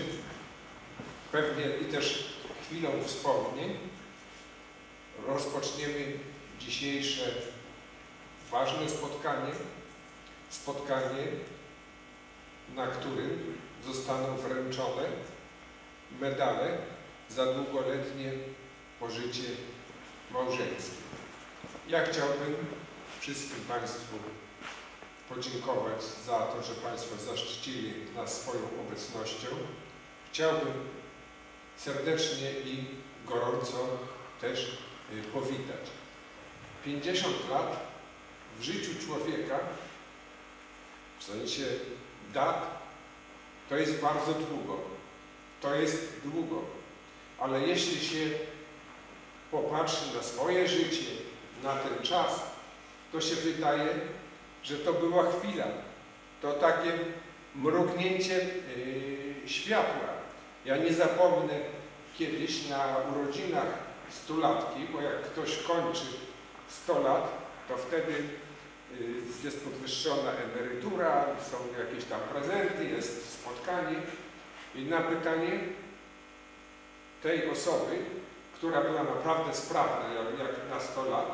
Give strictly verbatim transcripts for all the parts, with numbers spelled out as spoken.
pewnie i też chwilą wspomnień rozpoczniemy dzisiejsze ważne spotkanie, spotkanie, na którym zostaną wręczone medale za długoletnie pożycie małżeńskie. Ja chciałbym wszystkim Państwu podziękować za to, że Państwo zaszczycili nas swoją obecnością. Chciałbym serdecznie i gorąco też powitać. pięćdziesiąt lat w życiu człowieka, w sensie dat, to jest bardzo długo. To jest długo. Ale jeśli się popatrzy na swoje życie, na ten czas, to się wydaje, że to była chwila. To takie mrugnięcie yy, światła. Ja nie zapomnę kiedyś na urodzinach stulatki, bo jak ktoś kończy sto lat, to wtedy yy, jest podwyższona emerytura, są jakieś tam prezenty, jest spotkanie. I na pytanie tej osoby, która była naprawdę sprawna, jak, jak na sto lat,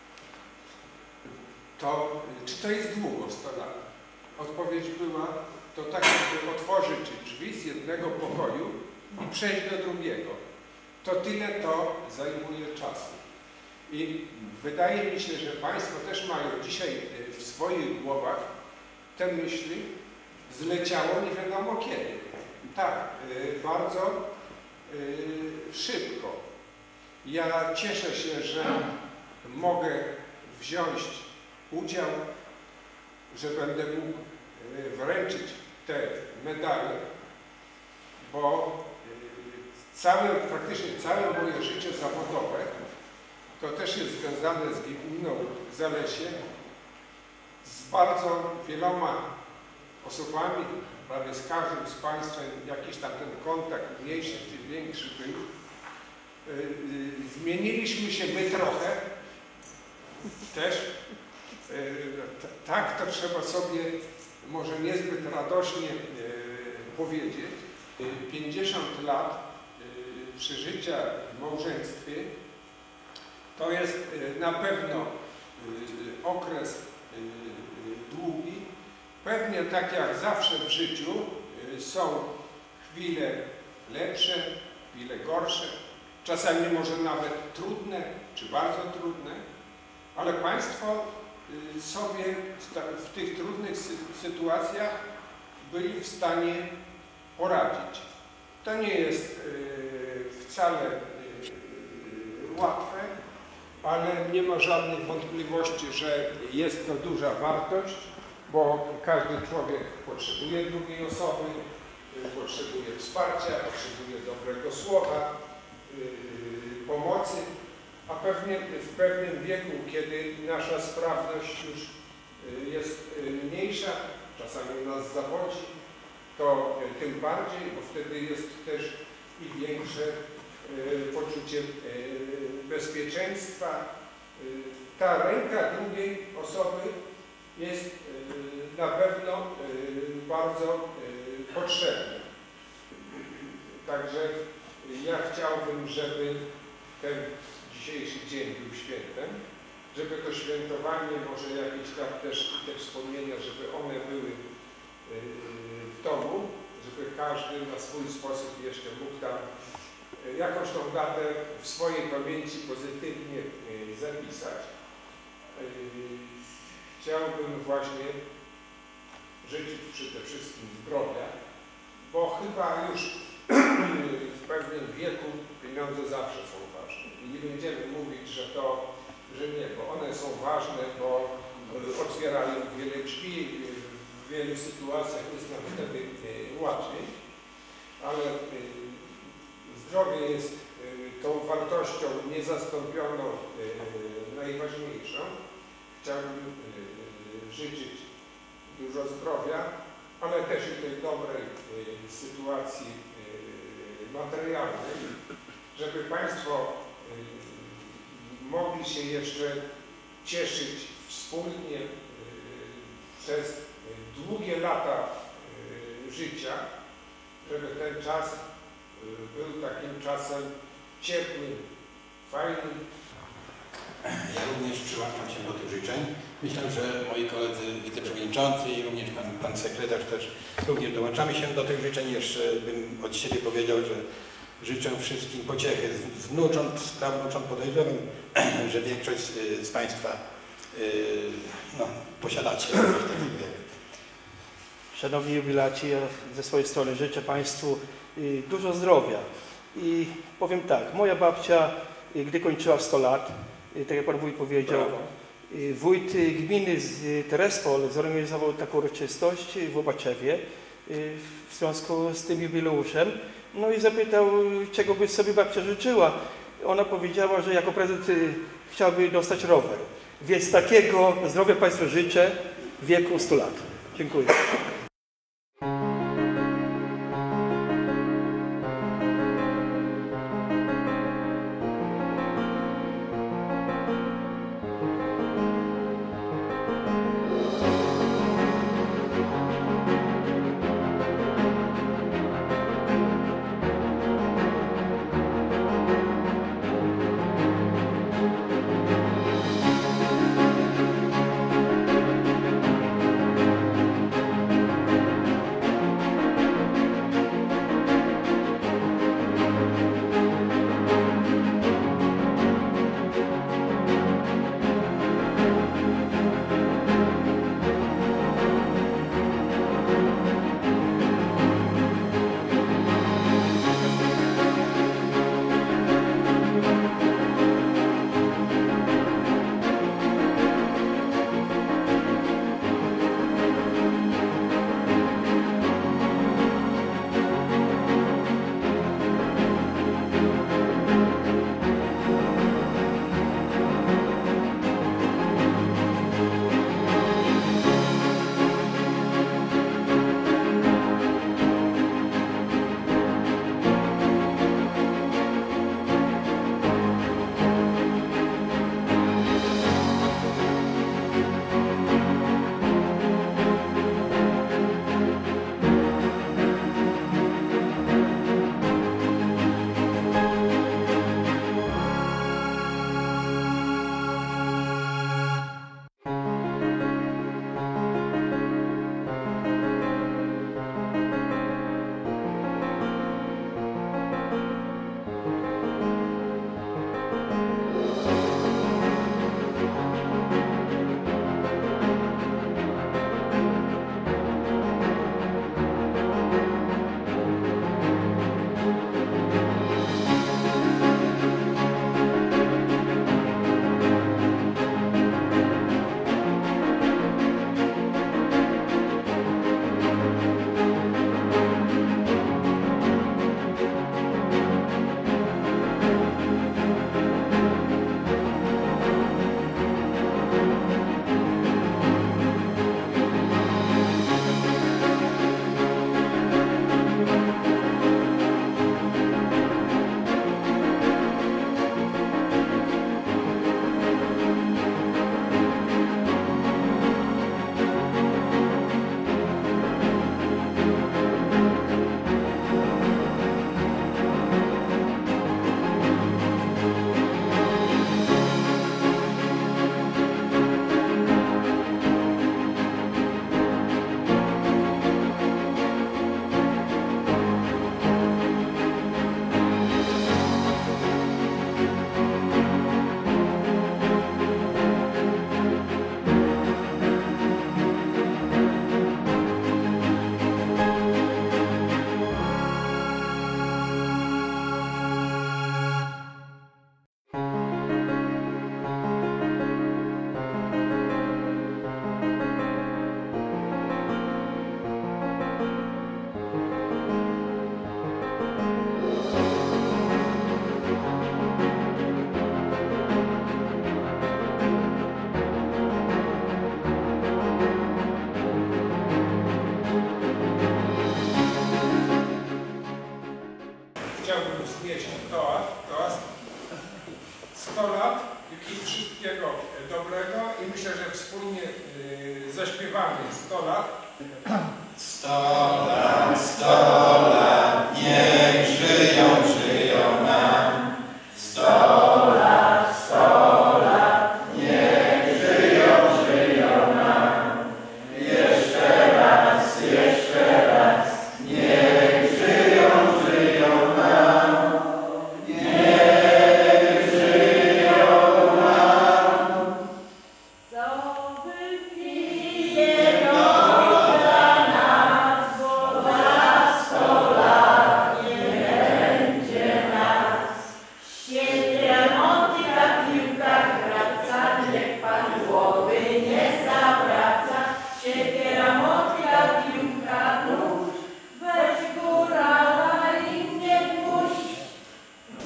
to czy to jest długo sto lat? Odpowiedź była, to tak jakby otworzyć drzwi z jednego pokoju i przejść do drugiego. To tyle to zajmuje czasu. I wydaje mi się, że Państwo też mają dzisiaj w swoich głowach te myśli, zleciało nie wiadomo kiedy. Tak, bardzo szybko. Ja cieszę się, że mogę wziąć udział, że będę mógł wręczyć te medale, bo całe, praktycznie całe moje życie zawodowe to też jest związane z gminą Zalesie, z bardzo wieloma osobami, prawie z każdym z Państwem jakiś tam ten kontakt mniejszy czy większy był. Zmieniliśmy się my trochę też. Tak to trzeba sobie może niezbyt radośnie powiedzieć. pięćdziesiąt lat przeżycia w małżeństwie to jest na pewno okres długi. Pewnie tak jak zawsze w życiu są chwile lepsze, chwile gorsze, czasami może nawet trudne, czy bardzo trudne, ale Państwo sobie w tych trudnych sytuacjach byli w stanie poradzić. To nie jest wcale łatwe, ale nie ma żadnych wątpliwości, że jest to duża wartość, bo każdy człowiek potrzebuje drugiej osoby, potrzebuje wsparcia, potrzebuje dobrego słowa, pomocy, a pewnie w pewnym wieku, kiedy nasza sprawność już jest mniejsza, czasami nas zawodzi, to tym bardziej, bo wtedy jest też i większe poczucie bezpieczeństwa. Ta ręka drugiej osoby jest na pewno bardzo potrzebna. Także ja chciałbym, żeby ten dzisiejszy dzień był świętem, żeby to świętowanie, może jakieś tam też te wspomnienia, żeby one były w domu, żeby każdy na swój sposób jeszcze mógł tam jakąś tą datę w swojej pamięci pozytywnie zapisać. Chciałbym właśnie życzyć przede wszystkim zdrowia, bo chyba już w pewnym wieku pieniądze zawsze są ważne. I nie będziemy mówić, że to, że nie, bo one są ważne, bo otwierają wiele drzwi, w wielu sytuacjach jest nam wtedy łatwiej, ale zdrowie jest tą wartością niezastąpioną, najważniejszą. Chciałbym życzyć dużo zdrowia, ale też i tej dobrej sytuacji materialnej, żeby Państwo mogli się jeszcze cieszyć wspólnie przez długie lata życia, żeby ten czas był takim czasem ciepłym, fajnym. Ja również przyłączam się do tych życzeń. Myślę, że moi koledzy wiceprzewodniczący i również pan, pan sekretarz też również dołączamy się do tych życzeń. Jeszcze bym od siebie powiedział, że życzę wszystkim pociechy z wnucząt, z prawnucząt. Podejrzewam, że większość z Państwa no, posiadacie. Szanowni jubilaci, ja ze swojej strony życzę Państwu dużo zdrowia. I powiem tak, moja babcia, gdy kończyła sto lat, tak jak Pan Wójt powiedział, wójt gminy z Terespol zorganizował taką uroczystość w Łobaczewie w związku z tym jubileuszem. No i zapytał, czego by sobie babcia życzyła. Ona powiedziała, że jako prezent chciałaby dostać rower. Więc takiego zdrowia Państwu życzę w wieku stu lat. Dziękuję. sto lat i wszystkiego dobrego i myślę, że wspólnie zaśpiewamy sto lat. sto lat, sto lat.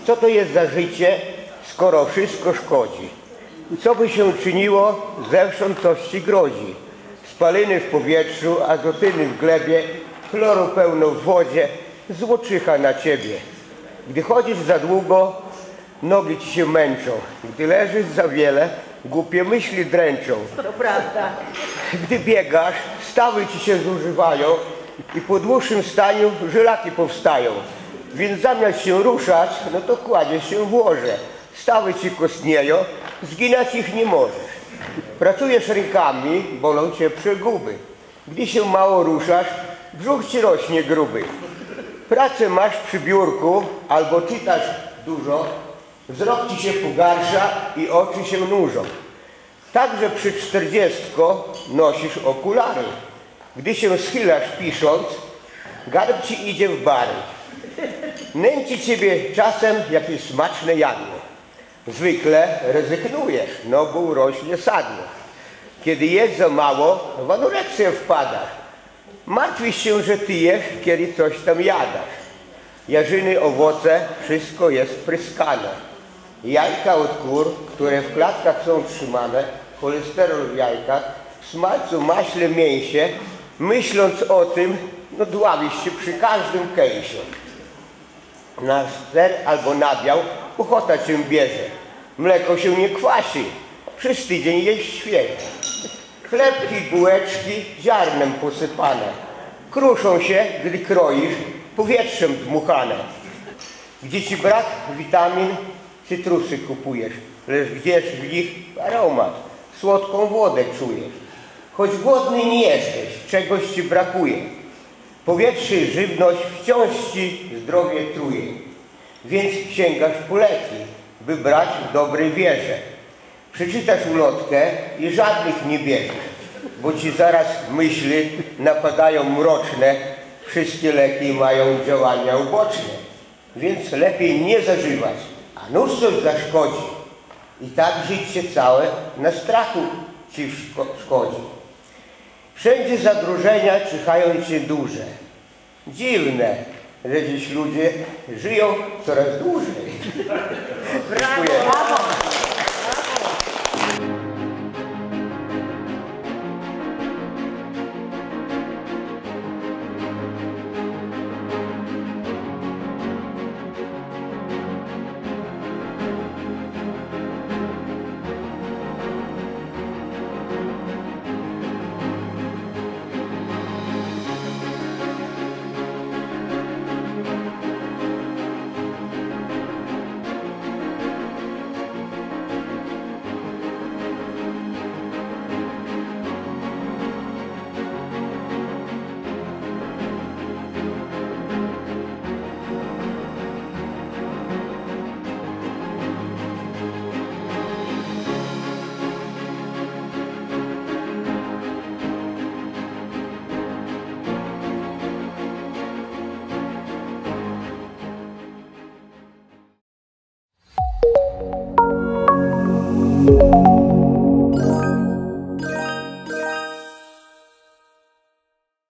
Co to jest za życie, skoro wszystko szkodzi? Co by się czyniło, zewsząd coś ci grozi? Spaliny w powietrzu, azotyny w glebie, chloru pełno w wodzie, złoczycha na ciebie. Gdy chodzisz za długo, nogi ci się męczą. Gdy leżysz za wiele, głupie myśli dręczą. To prawda. Gdy biegasz, stawy ci się zużywają i po dłuższym staniu żylaki powstają. Więc zamiast się ruszać, no to kładziesz się w łoże. Stawy ci kostnieją, zginać ich nie możesz. Pracujesz rękami, bolą cię przeguby. Gdy się mało ruszasz, brzuch ci rośnie gruby. Pracę masz przy biurku albo czytasz dużo, wzrok ci się pogarsza i oczy się nużą. Także przy czterdziestko nosisz okulary. Gdy się schylasz pisząc, garb ci idzie w bary. Nęci ciebie czasem jakieś smaczne jadło. Zwykle rezygnujesz, no bo urośnie sadło. Kiedy jesz za mało, w anoreksję wpadasz. Martwisz się, że ty jesz, kiedy coś tam jadasz. Jarzyny, owoce, wszystko jest pryskane. Jajka od kur, które w klatkach są trzymane, cholesterol w jajkach, w smalcu, maśle, mięsie, myśląc o tym, no dławisz się przy każdym kęsie. Na ser albo nabiał ochota cię bierze. Mleko się nie kwasi, przez tydzień jeść świeże. Chlebki, bułeczki ziarnem posypane. Kruszą się, gdy kroisz, powietrzem dmuchane. Gdzie ci brak witamin, cytrusy kupujesz, lecz gdzież w nich aromat, słodką wodę czujesz. Choć głodny nie jesteś, czegoś ci brakuje. Powietrze i żywność wciąż ci zdrowie truje. Więc sięgasz po leki, by brać w dobrej wierze. Przeczytasz ulotkę i żadnych nie bierzesz, bo ci zaraz myśli napadają mroczne. Wszystkie leki mają działania uboczne. Więc lepiej nie zażywać, a nuż coś zaszkodzi. I tak życie całe na strachu ci szkodzi. Wszędzie zagrożenia czyhają cię duże. Dziwne, że dziś ludzie żyją coraz dłużej. Brawo, brawo. Thank you.